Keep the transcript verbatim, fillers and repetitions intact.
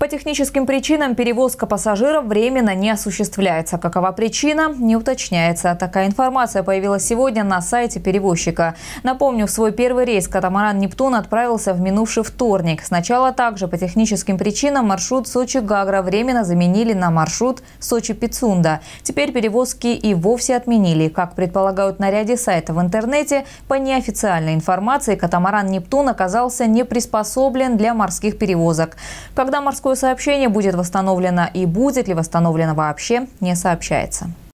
По техническим причинам перевозка пассажиров временно не осуществляется. Какова причина, не уточняется. Такая информация появилась сегодня на сайте перевозчика. Напомню, в свой первый рейс катамаран «Нептун» отправился в минувший вторник. Сначала также по техническим причинам маршрут Сочи-Гагра временно заменили на маршрут Сочи-Пицунда. Теперь перевозки и вовсе отменили. Как предполагают на ряде сайтов в интернете, по неофициальной информации катамаран «Нептун» оказался не приспособлен для морских перевозок. Когда морской сообщение будет восстановлено и будет ли восстановлено вообще, не сообщается.